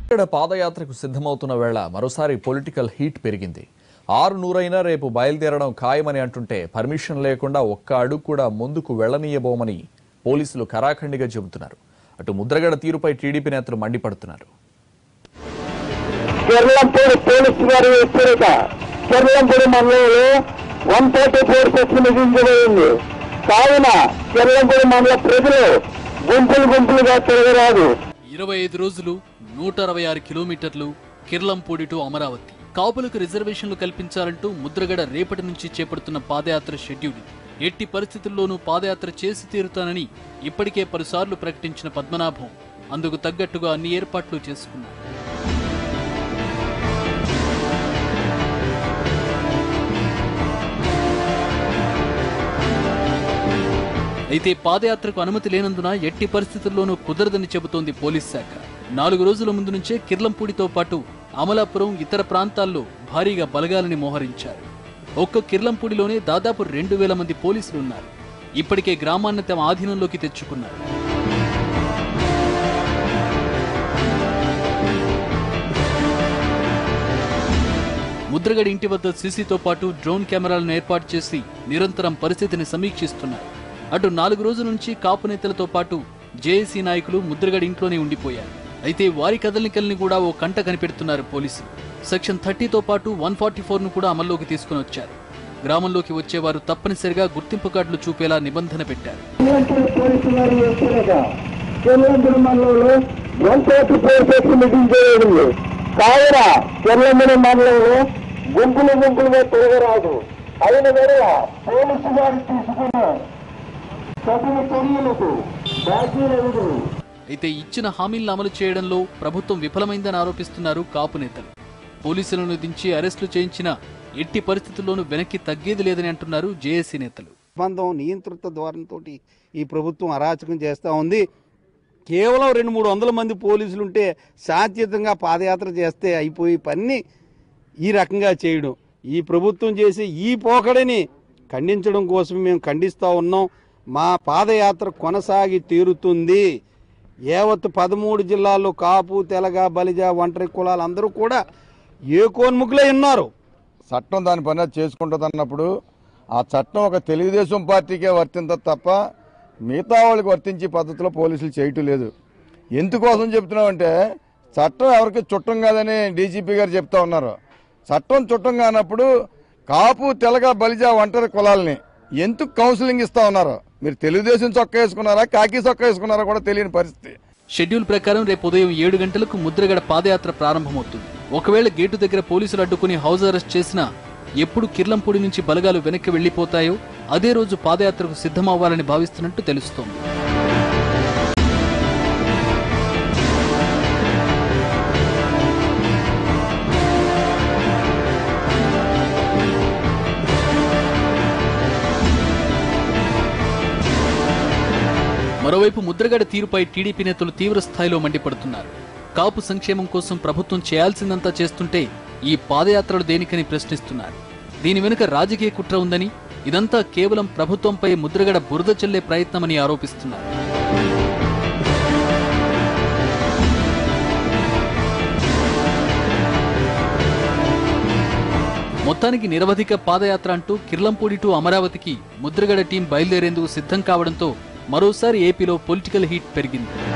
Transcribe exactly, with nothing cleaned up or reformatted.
ఇక్కడ పాదయాత్రకు సిద్ధమవుతున్న వేళ మరోసారి పొలిటికల్ హీట్ పెరిగింది. ఆరు నూరైనా రేపు బయలుదేరడం ఖాయమని అంటుంటే పర్మిషన్ లేకుండా ఒక్క అడుగు కూడా ముందుకు వెళ్లనీయబోమని పోలీసులు ఖరాఖండిగా చెబుతున్నారు. అటు ముద్రగడ తీరుపై టీడీపీ నేతలు మండిపడుతున్నారు. కిర్లంపూడి పోలీసు గారి హెచ్చరిక. కిర్లంపూడి మండలంలో వన్ థర్టీ ఫోర్ సెక్షన్ విధించబడింది. కావున కిర్లంపూడి మండల ప్రజలు గుంపులు గుంపులుగా తిరగరాదు. ఇరవై ఐదు రోజులు నూట అరవై ఆరు కిలోమీటర్లు కిర్లంపూడి టు అమరావతి. కాపులకు రిజర్వేషన్లు కల్పించాలంటూ ముద్రగడ రేపటి నుంచి చేపడుతున్న పాదయాత్ర షెడ్యూల్. ఎట్టి పరిస్థితుల్లోనూ పాదయాత్ర చేసి తీరుతానని ఇప్పటికే పలుసార్లు ప్రకటించిన పద్మనాభం అందుకు తగ్గట్టుగా అన్ని ఏర్పాట్లు చేసుకున్నారు. అయితే పాదయాత్రకు అనుమతి లేనందున ఎట్టి పరిస్థితుల్లోనూ కుదరదని చెబుతోంది పోలీస్ శాఖ. నాలుగు రోజుల ముందు నుంచే కిర్లంపూడితో పాటు అమలాపురం, ఇతర ప్రాంతాల్లో భారీగా బలగాలని మోహరించారు. ఒక్క కిర్లంపూడిలోనే దాదాపు రెండు వేల మంది పోలీసులు ఉన్నారు. ఇప్పటికే గ్రామాన్ని తమ ఆధీనంలోకి తెచ్చుకున్నారు. ముద్రగడ ఇంటి వద్ద సీసీతో పాటు డ్రోన్ కెమెరాలను ఏర్పాటు చేసి నిరంతరం పరిస్థితిని సమీక్షిస్తున్నారు. అటు నాలుగు రోజుల నుంచి కాపు నేతలతో పాటు జేఏసీ నాయకులు ముద్రగడ ఇంట్లోనే ఉండిపోయారు. అయితే వారి కదలికల్ని కూడా ఓ కంట కనిపెడుతున్నారు పోలీసులు. సెక్షన్ థర్టీతో పాటు వన్ ఫార్టీ ఫోర్ ను కూడా అమల్లోకి తీసుకుని వచ్చారు. గ్రామంలోకి వచ్చేవారు తప్పనిసరిగా గుర్తింపు కార్డులు చూపేలా నిబంధన పెట్టారు. గుంపులు గుంపులుగా తిరగరాదు. అయిన వేళ పోలీసు వారు తీసుకున్న అయితే ఇచ్చిన హామీలను అమలు చేయడంలో ప్రభుత్వం విఫలమైందని ఆరోపిస్తున్నారు కాపు నేతలు. పోలీసులను దించి అరెస్టులు చేయించిన ఎట్టి పరిస్థితుల్లోనూ వెనక్కి తగ్గేది లేదని అంటున్నారు జేఏసీ నేతలు. బంధం నియంత్రిత ద్వారంతో ఈ ప్రభుత్వం అరాచకం చేస్తూ ఉంది. కేవలం రెండు మూడు వందల మంది పోలీసులు ఉంటే శాంతియుతంగా పాదయాత్ర చేస్తే అయిపోయి పని ఈ రకంగా చేయడం, ఈ ప్రభుత్వం చేసే ఈ పోకడిని ఖండించడం కోసం మేము ఖండిస్తూ ఉన్నాం. మా పాదయాత్ర కొనసాగి తీరుతుంది. యావత్ పదమూడు జిల్లాల్లో కాపు, తెలగ, బలిజ, ఒంటరి కులాలు అందరూ కూడా ఏకోన్ముఖులై ఉన్నారు. చట్టం దాని పని చేసుకుంటుంది అన్నప్పుడు ఆ చట్టం ఒక తెలుగుదేశం పార్టీకే వర్తించదు తప్ప మిగతా వాళ్ళకి వర్తించే పద్ధతిలో పోలీసులు చేయటం లేదు. ఎందుకోసం చెప్తున్నామంటే చట్టం ఎవరికి చుట్టం కాదని డీజీపీ గారు చెప్తా ఉన్నారు. చట్టం చుట్టం కానప్పుడు కాపు, తెలగ, బలిజ, ఒంటరి కులాలని ఎందుకు కౌన్సిలింగ్ ఇస్తా ఉన్నారు? మీరు తెలుగుదేశం చొక్కా వేసుకున్నారా, కాకి చొక్కా వేసుకున్నారా కూడా తెలియని పరిస్థితి. షెడ్యూల్ ప్రకారం రేపు ఉదయం ఏడు గంటలకు ముద్రగడ పాదయాత్ర ప్రారంభమవుతుంది. ఒకవేళ గేటు దగ్గర పోలీసులు అడ్డుకుని హౌస్ అరెస్ట్ చేసినా ఎప్పుడు కిర్లంపూడి నుంచి బలగాలు వెనక్కి వెళ్లిపోతాయో అదే రోజు పాదయాత్రకు సిద్ధమవ్వాలని భావిస్తున్నట్టు తెలుస్తోంది. మరోవైపు ముద్రగడ తీరుపై టీడీపీ నేతలు తీవ్ర స్థాయిలో మండిపడుతున్నారు. కాపు సంక్షేమం కోసం ప్రభుత్వం చేయాల్సిందంతా చేస్తుంటే ఈ పాదయాత్రలు దేనికని ప్రశ్నిస్తున్నారు. దీని వెనుక రాజకీయ కుట్ర ఉందని, ఇదంతా కేవలం ప్రభుత్వంపై ముద్రగడ బురద చల్లే ప్రయత్నమని ఆరోపిస్తున్నారు. మొత్తానికి నిరవధిక పాదయాత్ర అంటూ కిర్లంపూడి టు అమరావతికి ముద్రగడ టీం బయలుదేరేందుకు సిద్ధం కావడంతో మరోసారి ఏపీలో పొలిటికల్ హీట్ పెరిగింది.